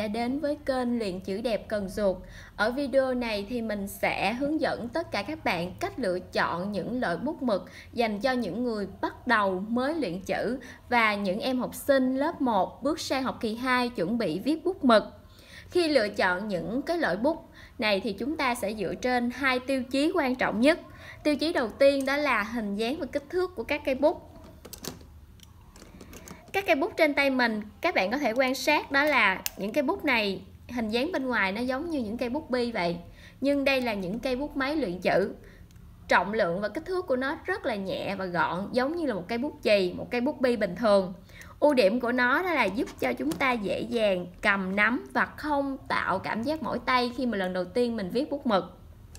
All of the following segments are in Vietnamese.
đã đến với kênh Luyện chữ đẹp Cần Duột. Ở video này thì mình sẽ hướng dẫn tất cả các bạn cách lựa chọn những loại bút mực dành cho những người bắt đầu mới luyện chữ và những em học sinh lớp 1 bước sang học kỳ 2 chuẩn bị viết bút mực. Khi lựa chọn những cái loại bút này thì chúng ta sẽ dựa trên hai tiêu chí quan trọng nhất. Tiêu chí đầu tiên đó là hình dáng và kích thước của các cây bút. Các cây bút trên tay mình, các bạn có thể quan sát đó là những cây bút này hình dáng bên ngoài nó giống như những cây bút bi vậy. Nhưng đây là những cây bút máy luyện chữ. Trọng lượng và kích thước của nó rất là nhẹ và gọn, giống như là một cây bút chì, một cây bút bi bình thường. Ưu điểm của nó đó là giúp cho chúng ta dễ dàng cầm nắm và không tạo cảm giác mỏi tay khi mà lần đầu tiên mình viết bút mực.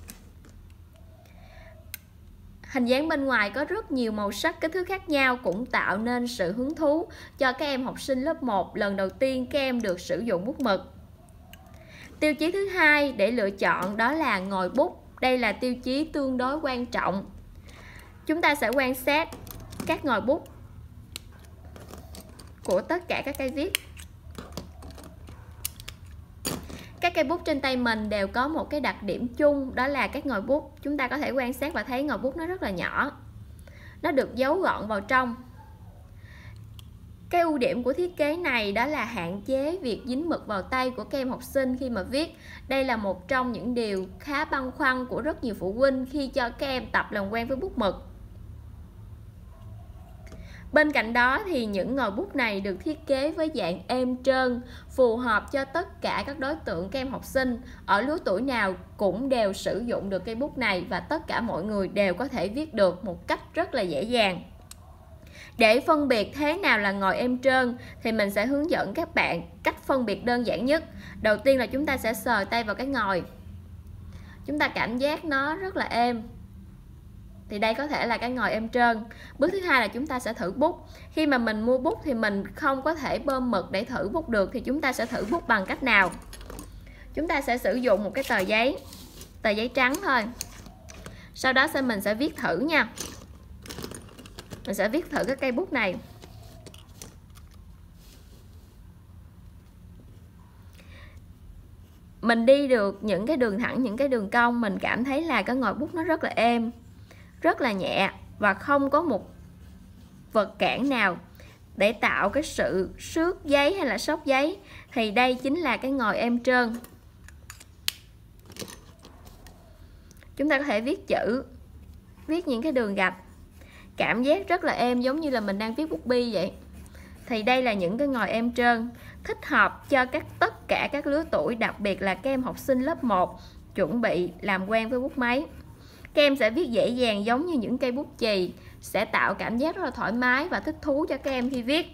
Hình dáng bên ngoài có rất nhiều màu sắc, kích thước khác nhau cũng tạo nên sự hứng thú cho các em học sinh lớp 1 lần đầu tiên các em được sử dụng bút mực. Tiêu chí thứ hai để lựa chọn đó là ngòi bút. Đây là tiêu chí tương đối quan trọng. Chúng ta sẽ quan sát các ngòi bút của tất cả các cây viết. Các cây bút trên tay mình đều có một cái đặc điểm chung, đó là các ngòi bút. Chúng ta có thể quan sát và thấy ngòi bút nó rất là nhỏ. Nó được giấu gọn vào trong. Cái ưu điểm của thiết kế này đó là hạn chế việc dính mực vào tay của các em học sinh khi mà viết. Đây là một trong những điều khá băn khoăn của rất nhiều phụ huynh khi cho các em tập làm quen với bút mực. Bên cạnh đó thì những ngòi bút này được thiết kế với dạng êm trơn, phù hợp cho tất cả các đối tượng các em học sinh ở lứa tuổi nào cũng đều sử dụng được cây bút này và tất cả mọi người đều có thể viết được một cách rất là dễ dàng. Để phân biệt thế nào là ngòi êm trơn thì mình sẽ hướng dẫn các bạn cách phân biệt đơn giản nhất. Đầu tiên là chúng ta sẽ sờ tay vào cái ngòi. Chúng ta cảm giác nó rất là êm. Thì đây có thể là cái ngòi êm trơn. Bước thứ hai là chúng ta sẽ thử bút. Khi mà mình mua bút thì mình không có thể bơm mực để thử bút được, thì chúng ta sẽ thử bút bằng cách nào? Chúng ta sẽ sử dụng một cái tờ giấy trắng thôi. Sau đó mình sẽ viết thử nha. Mình sẽ viết thử cái cây bút này. Mình đi được những cái đường thẳng, những cái đường cong, mình cảm thấy là cái ngòi bút nó rất là êm, rất là nhẹ và không có một vật cản nào để tạo cái sự xước giấy hay là xốc giấy. Thì đây chính là cái ngòi êm trơn. Chúng ta có thể viết chữ, viết những cái đường gạch, cảm giác rất là êm, giống như là mình đang viết bút bi vậy. Thì đây là những cái ngòi êm trơn thích hợp cho tất cả các lứa tuổi, đặc biệt là các em học sinh lớp 1 chuẩn bị làm quen với bút máy. Các em sẽ viết dễ dàng giống như những cây bút chì, sẽ tạo cảm giác rất là thoải mái và thích thú cho các em khi viết.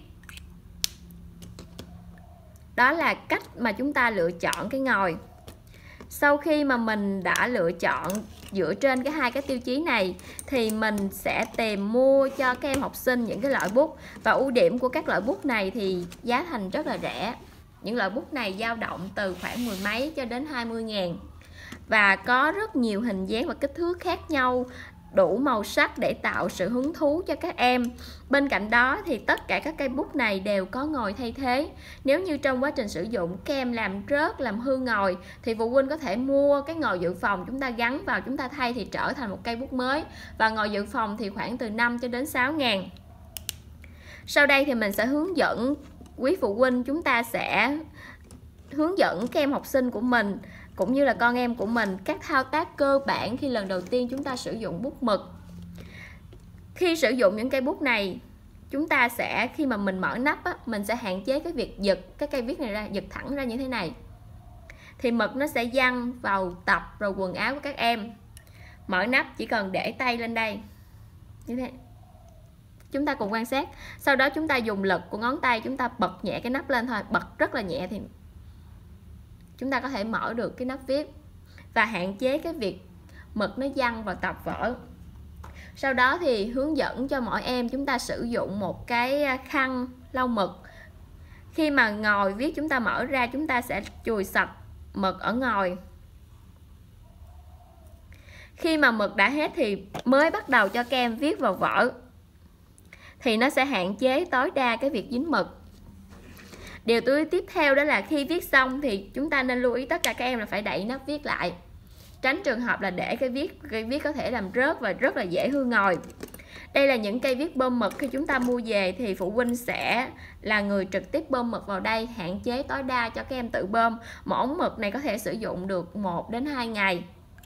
Đó là cách mà chúng ta lựa chọn cái ngòi. Sau khi mà mình đã lựa chọn dựa trên hai cái tiêu chí này thì mình sẽ tìm mua cho các em học sinh những cái loại bút. Và ưu điểm của các loại bút này thì giá thành rất là rẻ. Những loại bút này dao động từ khoảng 10 mấy cho đến 20.000. Và có rất nhiều hình dáng và kích thước khác nhau, đủ màu sắc để tạo sự hứng thú cho các em. Bên cạnh đó thì tất cả các cây bút này đều có ngòi thay thế. Nếu như trong quá trình sử dụng các em làm rớt, làm hư ngòi thì phụ huynh có thể mua cái ngòi dự phòng, chúng ta gắn vào, chúng ta thay thì trở thành một cây bút mới. Và ngòi dự phòng thì khoảng từ 5 cho đến 6.000. Sau đây thì mình sẽ hướng dẫn quý phụ huynh, chúng ta sẽ hướng dẫn các em học sinh của mình cũng như là con em của mình các thao tác cơ bản khi lần đầu tiên chúng ta sử dụng bút mực. Khi sử dụng những cây bút này, chúng ta sẽ, khi mà mình mở nắp á, mình sẽ hạn chế cái việc giật cái cây viết này ra, giật thẳng ra như thế này. Thì mực nó sẽ văng vào tập rồi quần áo của các em. Mở nắp chỉ cần để tay lên đây như thế. Chúng ta cùng quan sát. Sau đó chúng ta dùng lực của ngón tay, chúng ta bật nhẹ cái nắp lên thôi, bật rất là nhẹ thì chúng ta có thể mở được cái nắp viết và hạn chế cái việc mực nó văng vào tập vở. Sau đó thì hướng dẫn cho mỗi em chúng ta sử dụng một cái khăn lau mực. Khi mà ngòi viết chúng ta mở ra, chúng ta sẽ chùi sạch mực ở ngòi. Khi mà mực đã hết thì mới bắt đầu cho các em viết vào vở. Thì nó sẽ hạn chế tối đa cái việc dính mực. Điều lưu ý tiếp theo đó là khi viết xong thì chúng ta nên lưu ý tất cả các em là phải đậy nắp viết lại, tránh trường hợp là để cây viết có thể làm rớt và rất là dễ hư ngòi. Đây là những cây viết bơm mực. Khi chúng ta mua về thì phụ huynh sẽ là người trực tiếp bơm mực vào đây, hạn chế tối đa cho các em tự bơm. Một ống mực này có thể sử dụng được 1 đến 2 ngày.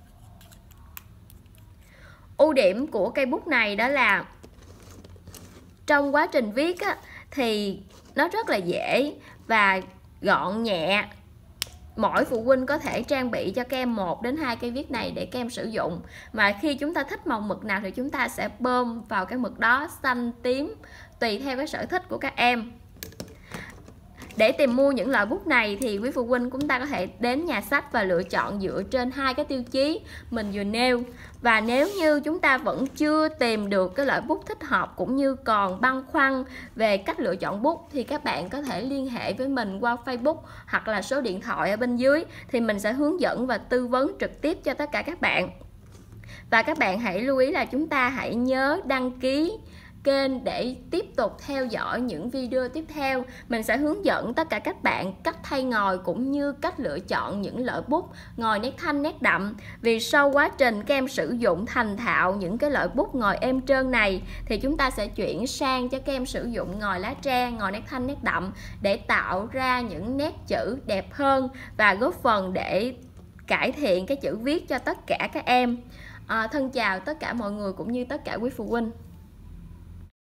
Ưu điểm của cây bút này đó là trong quá trình viết á, thì nó rất là dễ và gọn nhẹ. Mỗi phụ huynh có thể trang bị cho các em 1 đến 2 cây viết này để các em sử dụng. Mà khi chúng ta thích màu mực nào thì chúng ta sẽ bơm vào cái mực đó, xanh, tím, tùy theo cái sở thích của các em. Để tìm mua những loại bút này thì quý phụ huynh chúng ta có thể đến nhà sách và lựa chọn dựa trên 2 cái tiêu chí mình vừa nêu. Và nếu như chúng ta vẫn chưa tìm được cái loại bút thích hợp cũng như còn băn khoăn về cách lựa chọn bút thì các bạn có thể liên hệ với mình qua Facebook hoặc là số điện thoại ở bên dưới, thì mình sẽ hướng dẫn và tư vấn trực tiếp cho tất cả các bạn. Và các bạn hãy lưu ý là chúng ta hãy nhớ đăng ký kênh để tiếp tục theo dõi những video tiếp theo. Mình sẽ hướng dẫn tất cả các bạn cách thay ngòi cũng như cách lựa chọn những loại bút ngòi nét thanh, nét đậm. Vì sau quá trình các em sử dụng thành thạo những cái loại bút ngòi êm trơn này thì chúng ta sẽ chuyển sang cho các em sử dụng ngòi lá tre, ngòi nét thanh, nét đậm để tạo ra những nét chữ đẹp hơn và góp phần để cải thiện cái chữ viết cho tất cả các em. Thân chào tất cả mọi người cũng như tất cả quý phụ huynh.